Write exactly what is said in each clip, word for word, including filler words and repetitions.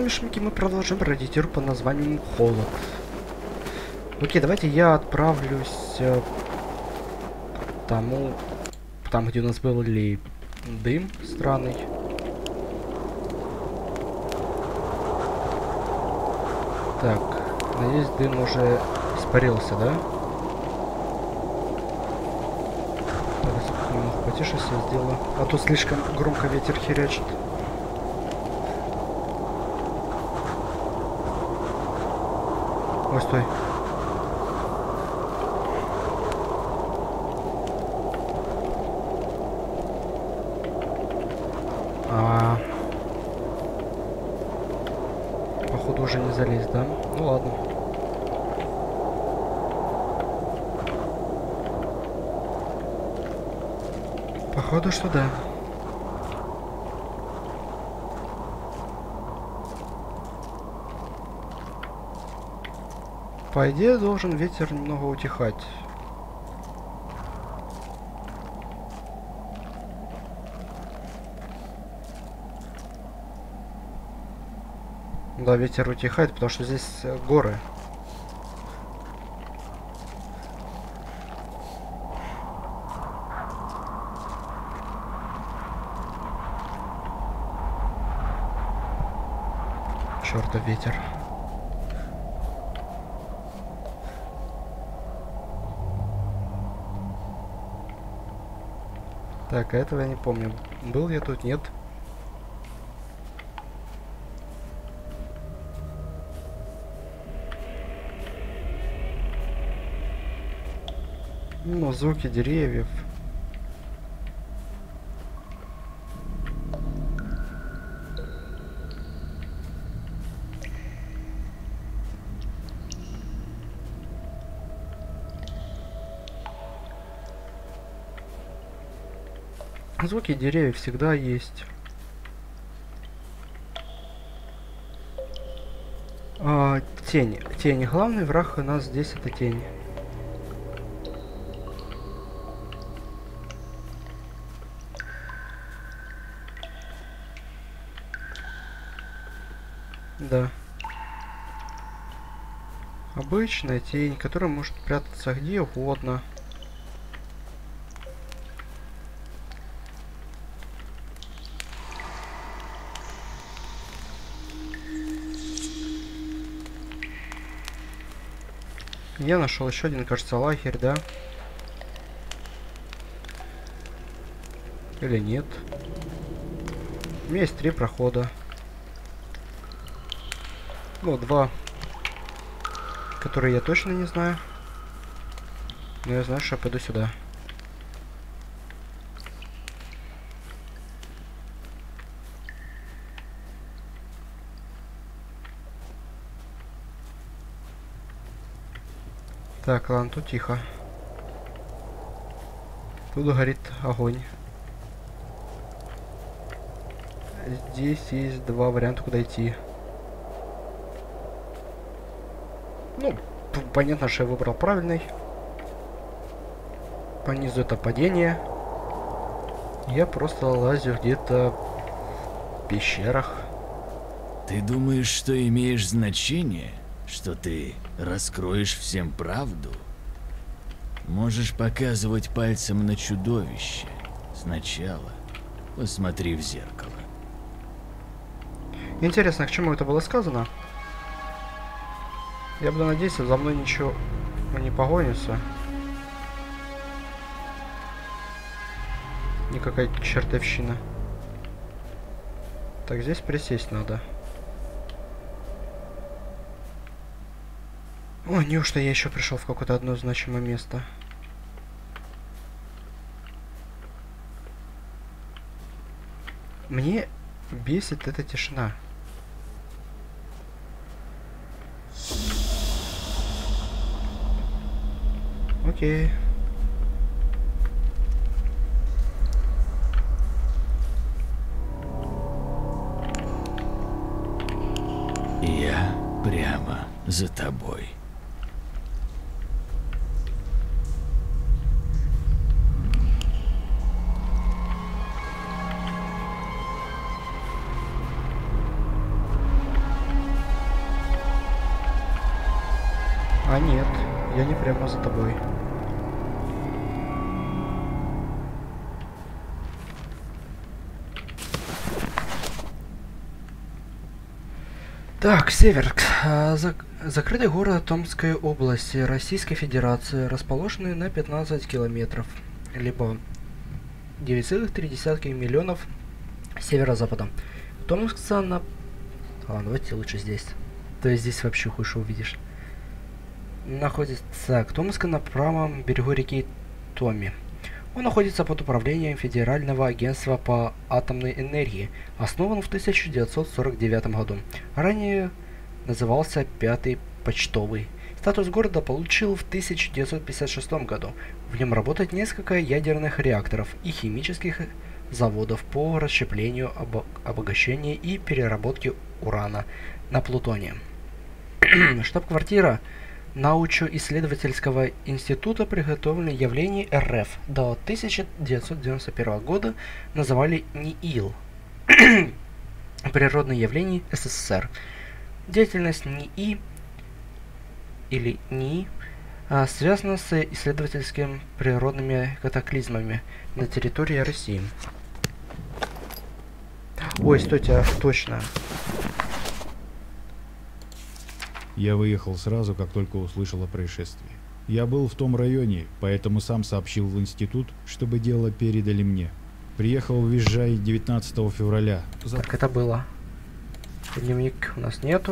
вишенки, мы продолжим бродить тур под названием Холод. Окей, давайте я отправлюсь э, тому, там, где у нас был ли дым странный. Так, надеюсь, дым уже испарился, да? Немного потише все сделаю, а то слишком громко ветер херячит. Ой, стой. А, походу уже не залезть, да? Ну ладно. Походу, что да. По идее, должен ветер немного утихать. Да, ветер утихает, потому что здесь горы. Чёртов ветер. Так, а этого я не помню. Был я тут, нет? Ну, звуки деревьев. Звуки деревьев всегда есть. А, тень. Тень. Главный враг у нас здесь это тень. Да. Обычная тень, которая может прятаться где угодно. Я нашел еще один, кажется, лагерь, да? Или нет? У меня есть три прохода. Ну, два, которые я точно не знаю. Но я знаю, что я пойду сюда. Так, ладно, тут тихо. Тут горит огонь. Здесь есть два варианта, куда идти. Ну, понятно, что я выбрал правильный. По низу это падение. Я просто лазю где-то в пещерах. Ты думаешь, что имеешь значение? Что ты раскроешь всем правду? Можешь показывать пальцем на чудовище. Сначала посмотри в зеркало. Интересно, к чему это было сказано? Я буду надеяться, за мной ничего не погонится. Никакая чертовщина. Так, здесь присесть надо. Ой, неужто я еще пришел в какое-то одно значимое место? Мне бесит эта тишина. Окей. Я прямо за тобой. А, нет, я не прямо за тобой. Так, север. Зак закрытый город Томской области Российской Федерации, расположенный на пятнадцать километров, либо девять целых три десятых миллионов северо-запада. Томскца на... Ладно, давайте лучше здесь. То есть здесь вообще хуже увидишь. Находится... Так, Томска на правом берегу реки Томи. Он находится под управлением Федерального агентства по атомной энергии, основан в тысяча девятьсот сорок девятом году. Ранее назывался Пятый почтовый. Статус города получил в тысяча девятьсот пятьдесят шестом году. В нем работает несколько ядерных реакторов и химических заводов по расщеплению, обо обогащению и переработке урана на плутоний. Штаб-квартира научно-исследовательского института приготовленных явлений РФ до тысяча девятьсот девяносто первого года называли НИИЛ. Природные явления СССР. Деятельность НИИ или НИИ а, связана с исследовательскими природными катаклизмами на территории России. Ой, стойте, точно. Я выехал сразу, как только услышал о происшествии. Я был в том районе, поэтому сам сообщил в институт, чтобы дело передали мне. Приехал в Визжай девятнадцатого февраля. Так это было. Дневник у нас нету.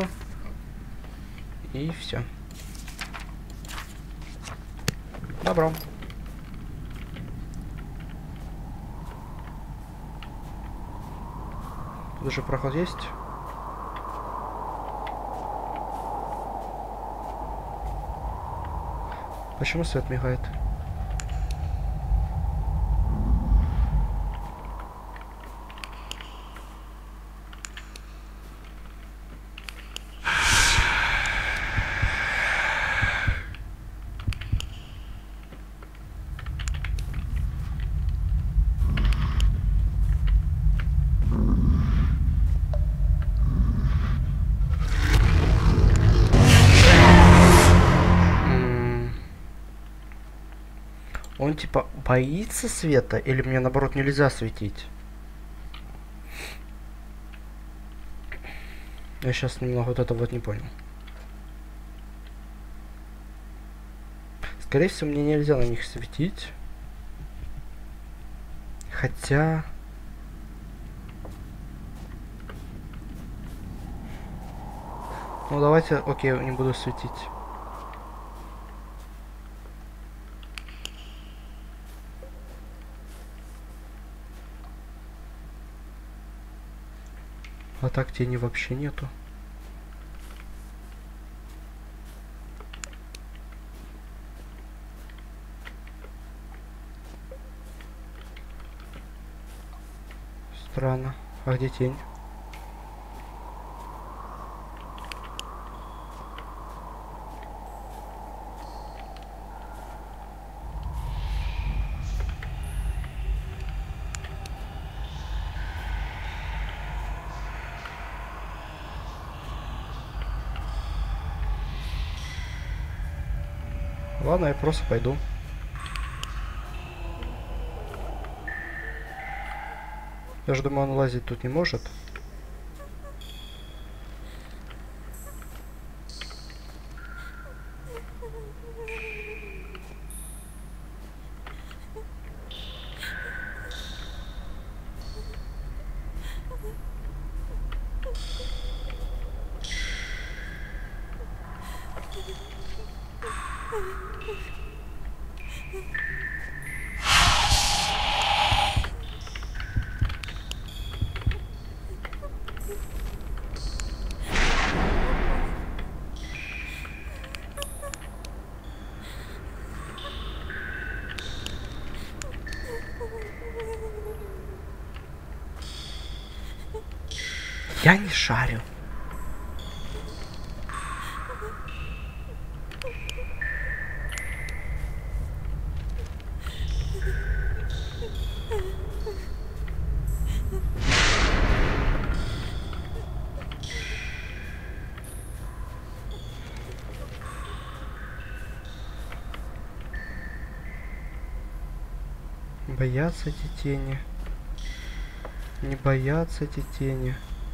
И все. Добро. Тут же проход есть. Почему свет мигает? Он типа боится света, или мне наоборот нельзя светить? Я сейчас немного вот это вот не понял. Скорее всего, мне нельзя на них светить. Хотя... Ну давайте, окей, не буду светить. А так тени вообще нету. Странно. А где тень? Ладно, я просто пойду. Я же думаю, он лазить тут не может. Я не шарю. Боятся эти тени. Не боятся эти тени.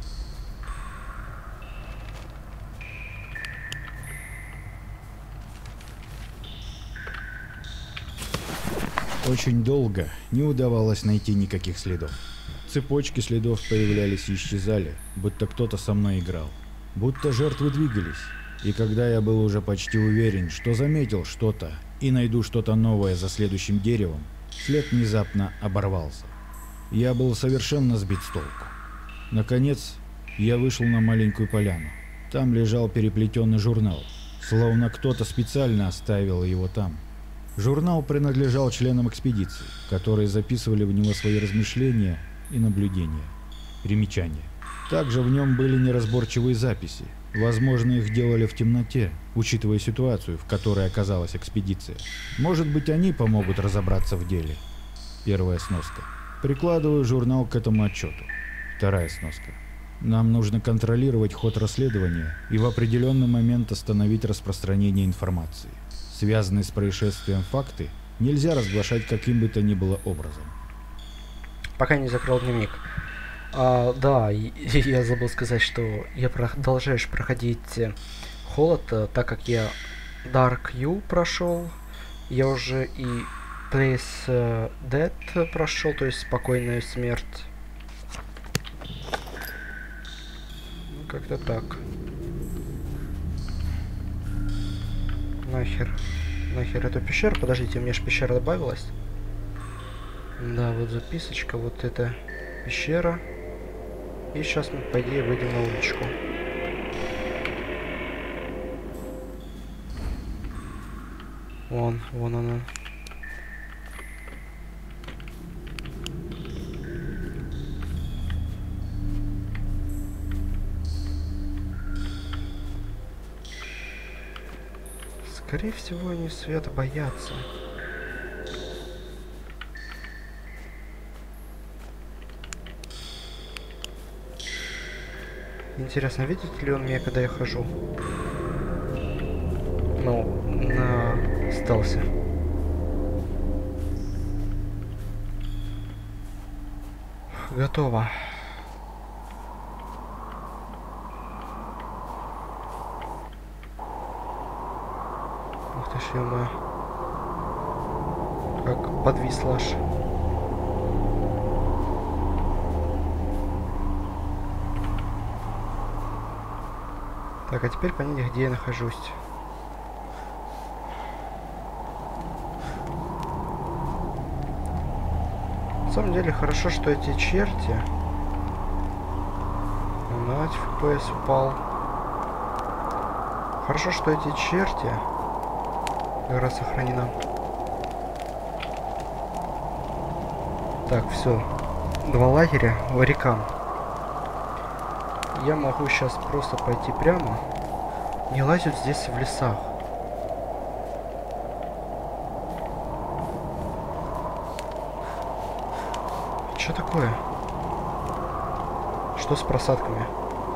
Очень долго не удавалось найти никаких следов. Цепочки следов появлялись и исчезали, будто кто-то со мной играл. Будто жертвы двигались. И когда я был уже почти уверен, что заметил что-то и найду что-то новое за следующим деревом, след внезапно оборвался. Я был совершенно сбит с толку. Наконец, я вышел на маленькую поляну. Там лежал переплетенный журнал, словно кто-то специально оставил его там. Журнал принадлежал членам экспедиции, которые записывали в него свои размышления и наблюдения. Примечания. Также в нем были неразборчивые записи. Возможно, их делали в темноте, учитывая ситуацию, в которой оказалась экспедиция. Может быть, они помогут разобраться в деле. Первая сноска. Прикладываю журнал к этому отчету. Вторая сноска. Нам нужно контролировать ход расследования и в определенный момент остановить распространение информации. Связанные с происшествием факты нельзя разглашать каким бы то ни было образом. Пока не закрыл дневник. А, да, и, и я забыл сказать, что я продолжаешь проходить холод, так как я Dark U прошел, я уже и Place Dead прошел, то есть спокойная смерть. Ну, как-то так. Нахер. Нахер эту пещеру. Подождите, мне же пещера добавилась. Да, вот записочка, вот эта пещера. И сейчас мы, по идее, выйдем на уличку. Вон, вон она. Скорее всего, они света боятся. Интересно, видит ли он меня, когда я хожу? Ну, на стелсе. Готово. Ух ты ж, ё-моё. Как подвисла аж. Так, а теперь понять, где я нахожусь. На самом деле, хорошо, что эти черти... На, эф пи эс упал. Хорошо, что эти черти... Игра сохранена. Так, все. Два лагеря, варикам. Я могу сейчас просто пойти прямо. Не лазят здесь в лесах. Что такое? Что с просадками?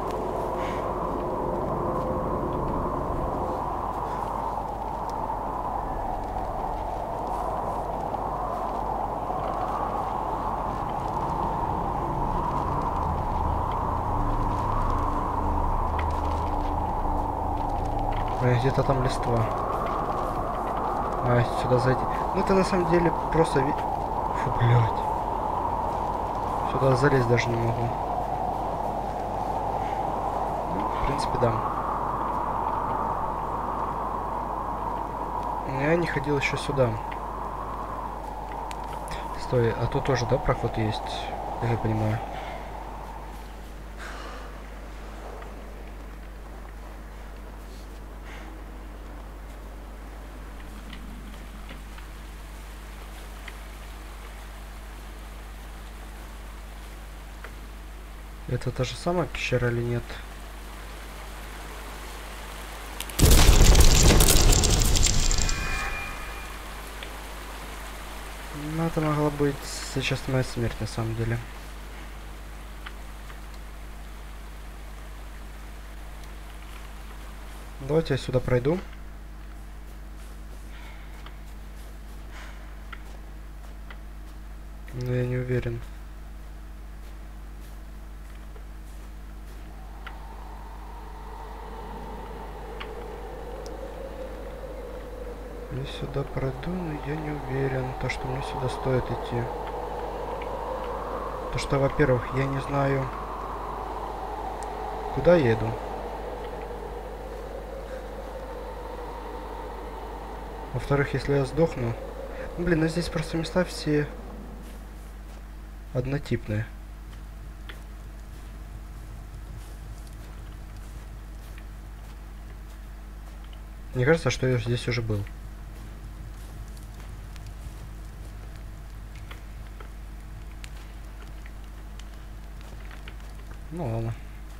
Где-то там листва. А, сюда зайти. Ну это на самом деле просто... Ви... Фу, блядь. Сюда залезть даже не могу. Ну, в принципе, да. Я не ходил еще сюда. Стой, а тут тоже, да, проход есть? Я же понимаю. Это та же самая пещера или нет? Ну, это могла быть сейчас моя смерть на самом деле. Давайте я сюда пройду. Но я не уверен. Я сюда пройду, но я не уверен, то, что мне сюда стоит идти. То, что, во-первых, я не знаю, куда я иду. Во-вторых, если я сдохну... Ну, блин, ну здесь просто места все однотипные. Мне кажется, что я здесь уже был. Ну ладно.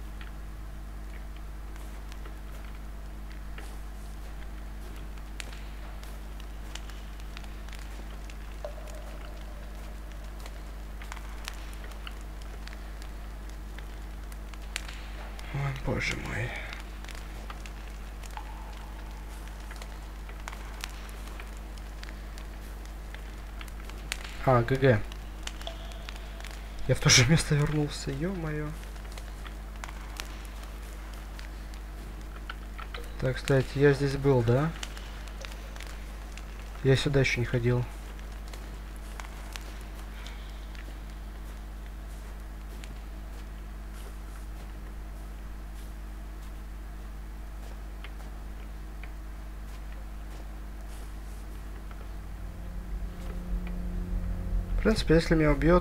Ой, боже мой. А, ГГ. Я в то же место вернулся, ё-моё. Так, кстати, я здесь был, да? Я сюда еще не ходил. В принципе, если меня убьет...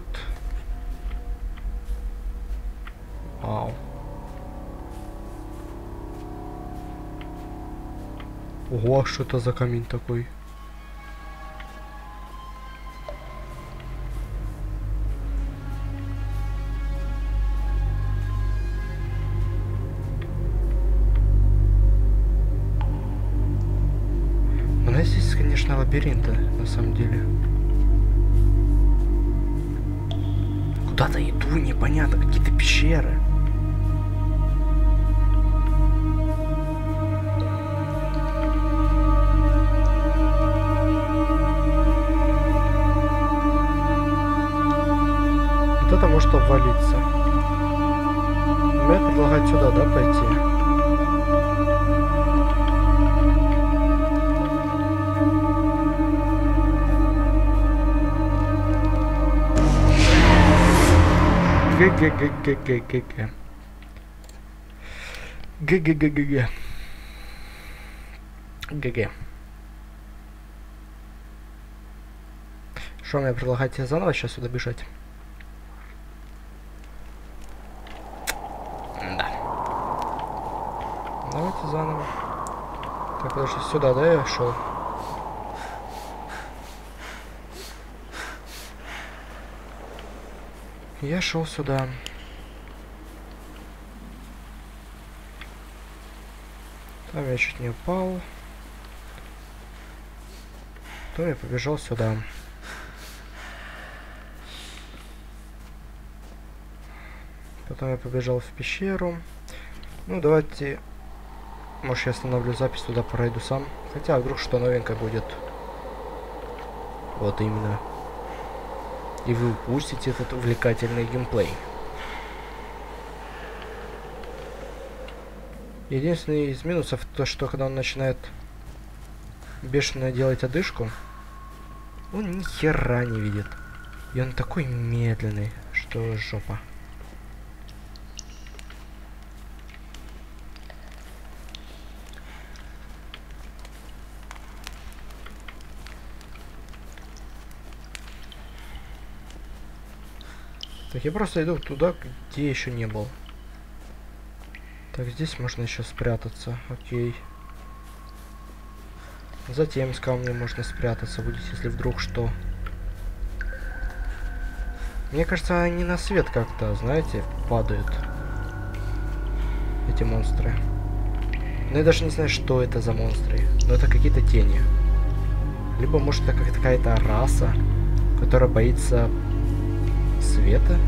Вау. Ого, что это за камень такой? У нас здесь, конечно, лабиринты, на самом деле. Куда-то иду, непонятно, какие-то пещеры. Вот это может обвалиться. Мне предлагают сюда, да, пойти? Г-г-г-г-г-г-г. Г-г-г-г-г. ГГ. Что мне предлагаете заново сейчас сюда бежать? Да. Давайте заново. Так, подожди, сюда, да, я шел? Я шел сюда. Там я чуть не упал. Потом я побежал сюда. Потом я побежал в пещеру. Ну, давайте... Может, я остановлю запись, туда пройду сам. Хотя, вдруг что новенькое будет. Вот именно. И вы упустите этот увлекательный геймплей. Единственный из минусов то, что когда он начинает бешено делать одышку, он ни хера не видит. И он такой медленный, что жопа. Так, я просто иду туда, где еще не был. Так, здесь можно еще спрятаться. Окей. Затем с камнем можно спрятаться будет, если вдруг что. Мне кажется, они на свет как-то, знаете, падают. Эти монстры. Но я даже не знаю, что это за монстры. Но это какие-то тени. Либо, может, это какая-то раса, которая боится света.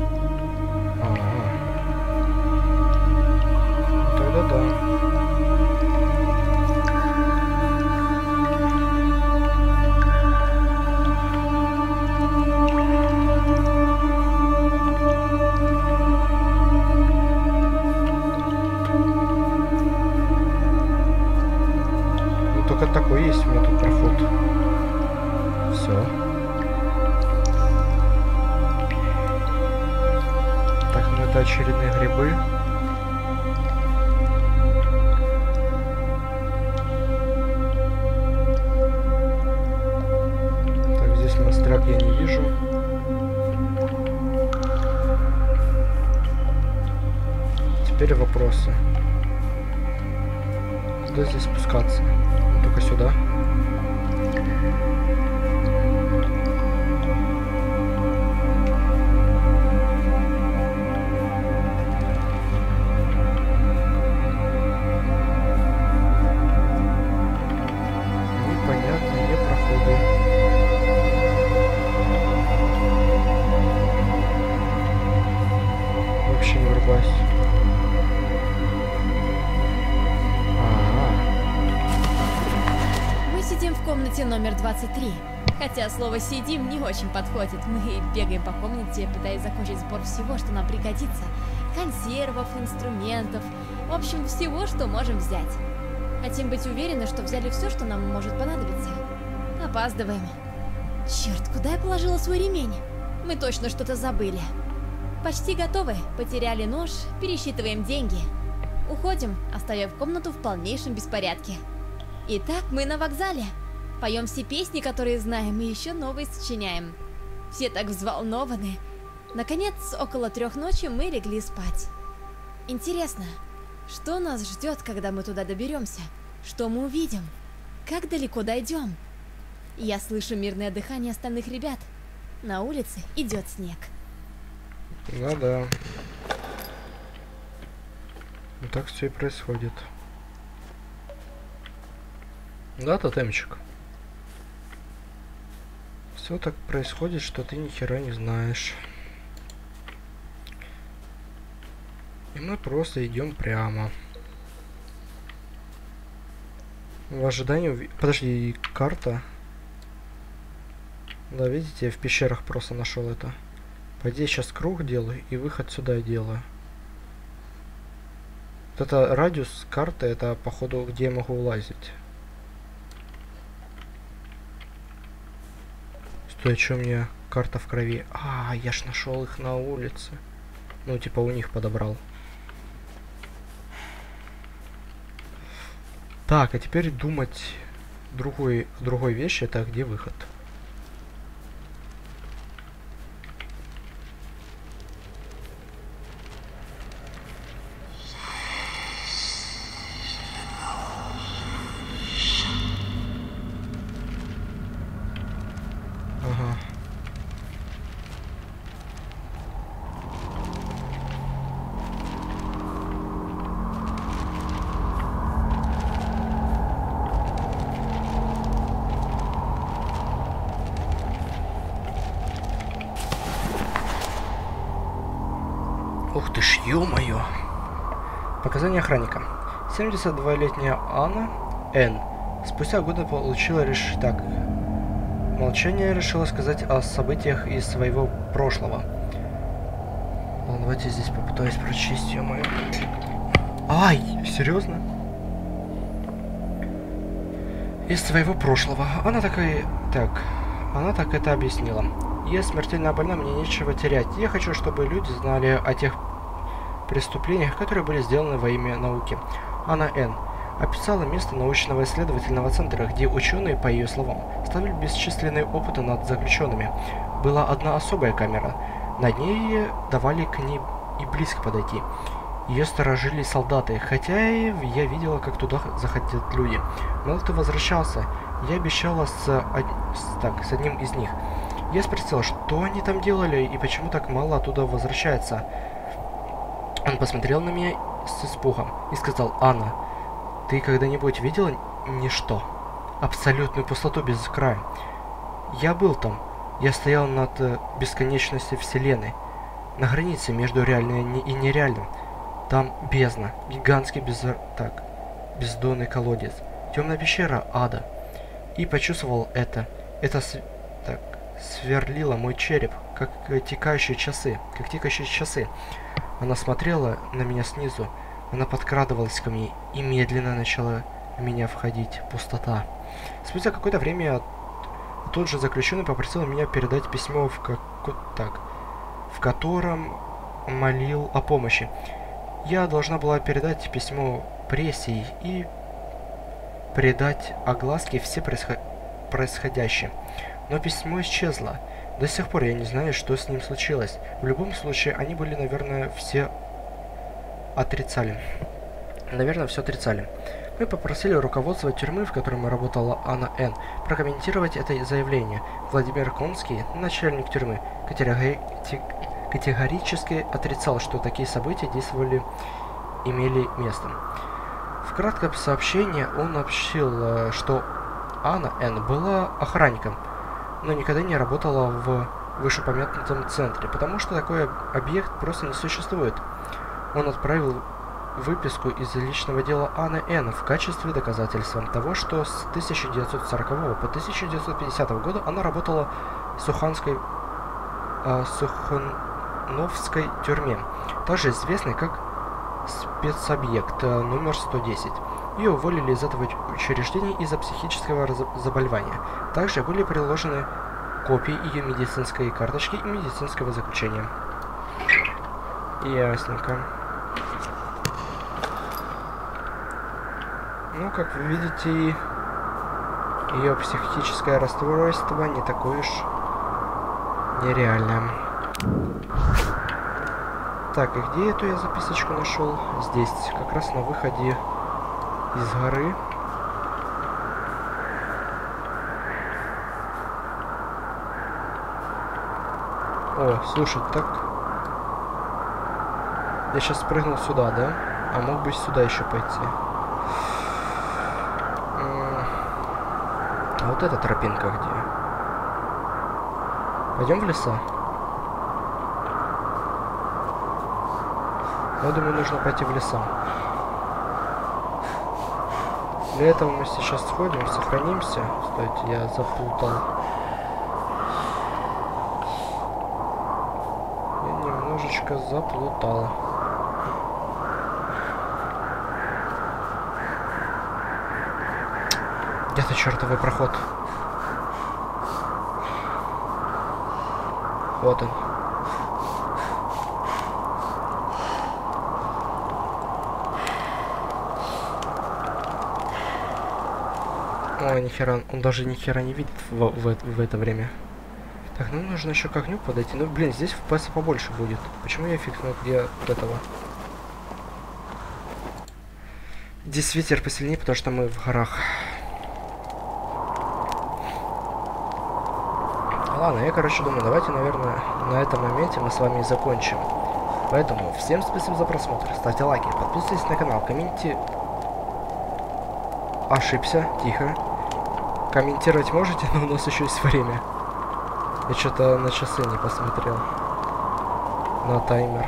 А-а-а. Тогда да. очередные грибы. Так, здесь монстряк я не вижу. Теперь вопросы. Куда здесь спускаться? Ну, только сюда. Непонятные проходы. Вообще не врубаюсь. В комнате номер двадцать три. Хотя слово «сидим» не очень подходит. Мы бегаем по комнате, пытаясь закончить сбор всего, что нам пригодится. Консервов, инструментов, в общем, всего, что можем взять. Хотим быть уверены, что взяли все, что нам может понадобиться. Опаздываем. Черт, куда я положила свой ремень? Мы точно что-то забыли. Почти готовы. Потеряли нож, пересчитываем деньги. Уходим, оставив комнату в полнейшем беспорядке. Итак, мы на вокзале. Поем все песни, которые знаем, и еще новые сочиняем. Все так взволнованы. Наконец, около трех ночи мы легли спать. Интересно, что нас ждет, когда мы туда доберемся? Что мы увидим? Как далеко дойдем? Я слышу мирное дыхание остальных ребят. На улице идет снег. Ну да. Вот так все и происходит. Да, тотемчик. Все так происходит, что ты ни хера не знаешь. И мы просто идем прямо. В ожидании... Уви... Подожди, карта. Да, видите, я в пещерах просто нашел это. По идее, сейчас круг делаю и выход сюда делаю. Вот это радиус карты, это походу где я могу улазить. Стой, что у меня карта в крови? А, я ж нашел их на улице. Ну, типа у них подобрал. Так, а теперь думать другой, другой вещи, это где выход. Ага. Ух ты ж, ё-моё. Показания охранника. семидесятидволетняя Анна Н. Спустя годы получила лишь так. Молчание решила сказать о событиях из своего прошлого. Ладно, давайте здесь попытаюсь прочесть, ё-моё. Ай, серьезно? Из своего прошлого. Она такая... Так, она так это объяснила. Я смертельно больна, мне нечего терять. Я хочу, чтобы люди знали о тех преступлениях, которые были сделаны во имя науки. Анна Н. описала место научного исследовательного центра, где ученые, по ее словам, ставили бесчисленные опыты над заключенными. Была одна особая камера. Над ней давали к ней и близко подойти. Ее сторожили солдаты, хотя я видела, как туда заходят люди. Мелты возвращался. Я обещала с, од... с, так, с одним из них. Я спросила, что они там делали и почему так мало оттуда возвращается. Он посмотрел на меня с испугом и сказал: «Анна, ты когда-нибудь видела ничто? Абсолютную пустоту без края. Я был там. Я стоял над э, бесконечностью Вселенной, на границе между реальным и нереальным. Там бездна, гигантский без... так, бездонный колодец, темная пещера ада. И почувствовал это. Это с... так, сверлило мой череп, как текающие часы, как текающие часы. Она смотрела на меня снизу. Она подкрадывалась ко мне и медленно начала в меня входить пустота. Спустя какое-то время тот же заключенный попросил меня передать письмо, в, как... так, в котором молил о помощи. Я должна была передать письмо прессе и придать огласке все происход... происходящее. Но письмо исчезло. До сих пор я не знаю, что с ним случилось. В любом случае, они были, наверное, все отрицали. Наверное, все отрицали. Мы попросили руководство тюрьмы, в которой работала Анна Н., прокомментировать это заявление. Владимир Конский, начальник тюрьмы, категори... категорически отрицал, что такие события действовали, имели место. В кратком сообщении он сообщил, что Анна Н. была охранником, но никогда не работала в вышеупомянутом центре, потому что такой объект просто не существует. Он отправил выписку из личного дела Анны Н. в качестве доказательства того, что с тысяча девятьсот сорокового по тысяча девятьсот пятидесятый года она работала в Суханской, э, Сухановской тюрьме, также известной как спецобъект э, номер сто десять. Ее уволили из этого учреждения из-за психического заболевания. Также были приложены копии ее медицинской карточки и медицинского заключения. Ясненько. Ну, как вы видите, ее психическое расстройство не такое уж нереальное. Так, и где эту я записочку нашел? Здесь, как раз на выходе из горы. О, слушай, так... Я сейчас спрыгнул сюда, да? А мог бы сюда еще пойти. А вот эта тропинка где? Пойдем в леса? Я думаю, нужно пойти в леса. Для этого мы сейчас сходим, сохранимся. Стойте, я заплутал. Я немножечко заплутал. Где-то чертовый проход. Вот он. Ой, нихера, он даже нихера не видит в, в, в это время. Так, ну нужно еще к огню подойти. Ну, блин, здесь эф пи эс побольше будет. Почему я фикнул где от этого? Здесь ветер посильнее, потому что мы в горах. Ладно, я, короче, думаю, давайте, наверное, на этом моменте мы с вами и закончим. Поэтому всем спасибо за просмотр. Ставьте лайки, подписывайтесь на канал, комментируйте. Ошибся, тихо. Комментировать можете, но у нас еще есть время. Я что-то на часы не посмотрел. На таймер.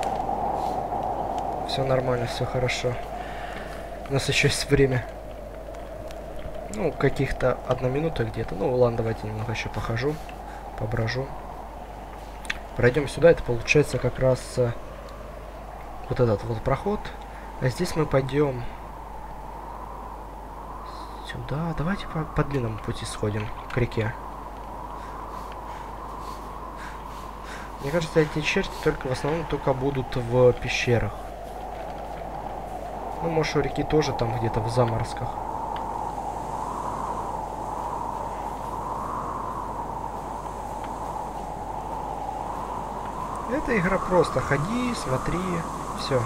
Все нормально, все хорошо. У нас еще есть время. Ну, каких-то одна минута где-то. Ну, ладно, давайте немного еще похожу. Поброжу. Пройдем сюда. Это получается как раз э, вот этот вот проход. А здесь мы пойдем сюда. Давайте по, по длинному пути сходим к реке. Мне кажется, эти черти только в основном только будут в пещерах. Ну, может, у реки тоже там где-то в заморозках. Эта игра просто ходи, смотри, все.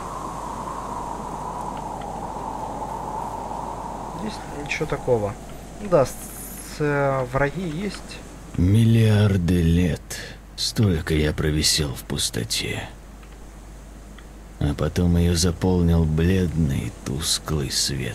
Здесь ничего такого. Да, с, с, враги есть. Миллиарды лет. Столько я провисел в пустоте. А потом ее заполнил бледный, тусклый свет.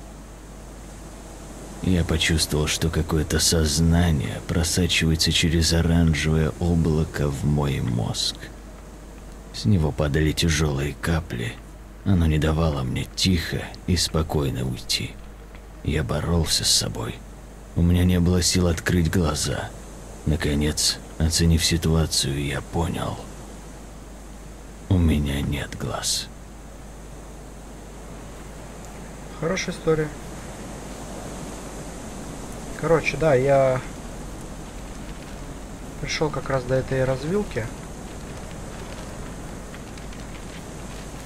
Я почувствовал, что какое-то сознание просачивается через оранжевое облако в мой мозг. С него падали тяжелые капли. Оно не давало мне тихо и спокойно уйти. Я боролся с собой. У меня не было сил открыть глаза. Наконец, оценив ситуацию, я понял. У меня нет глаз. Хорошая история. Короче, да, я пришел как раз до этой развилки.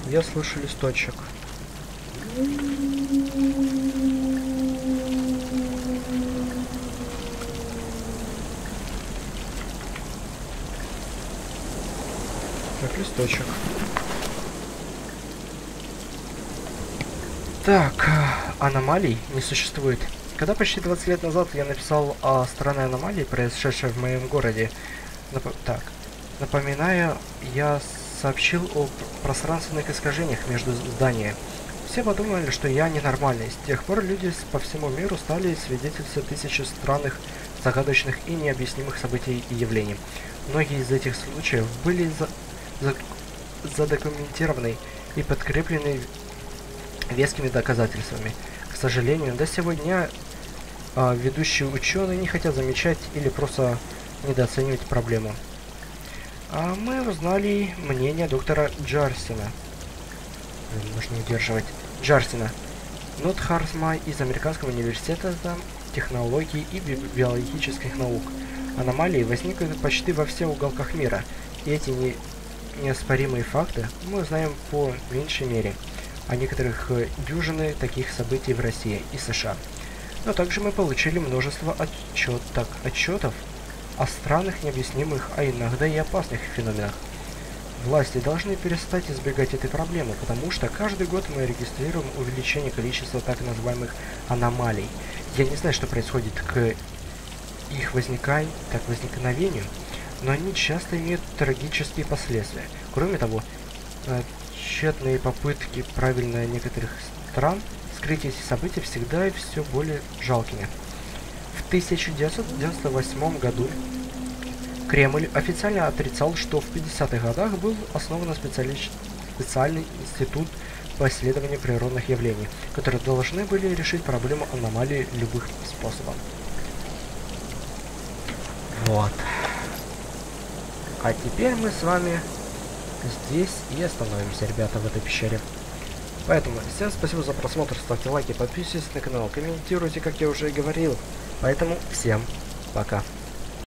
Я слышу листочек. Так, листочек. Так, аномалий не существует. Когда почти двадцать лет назад я написал о странной аномалии, произошедшей в моем городе, нап так, напоминая, я сообщил о пространственных искажениях между зданиями. Все подумали, что я ненормальный. С тех пор люди по всему миру стали свидетельствовать тысячи странных, загадочных и необъяснимых событий и явлений. Многие из этих случаев были за за задокументированы и подкреплены вескими доказательствами. К сожалению, до сегодня а, ведущие ученые не хотят замечать или просто недооценивать проблему. А мы узнали мнение доктора Джарсина. Нужно удерживать. Джарсина. Нотхарсма из Американского университета технологий и би биологических наук. Аномалии возникают почти во всех уголках мира, и эти не неоспоримые факты мы узнаем по меньшей мере о некоторых дюжины таких событий в России и США. Но также мы получили множество отчет, так, отчетов о странных, необъяснимых, а иногда и опасных феноменах. Власти должны перестать избегать этой проблемы, потому что каждый год мы регистрируем увеличение количества так называемых аномалий. Я не знаю, что происходит к их возникай, так, возникновению, но они часто имеют трагические последствия. Кроме того, тщетные попытки правильно некоторых стран скрыть эти события всегда и все более жалкими. В тысяча девятьсот девяносто восьмом году Кремль официально отрицал, что в пятидесятых годах был основан специальный институт по исследованию природных явлений, которые должны были решить проблему аномалий любых способом. Вот. А теперь мы с вами здесь и остановимся, ребята, в этой пещере. Поэтому всем спасибо за просмотр, ставьте лайки, подписывайтесь на канал, комментируйте, как я уже и говорил. Поэтому всем пока.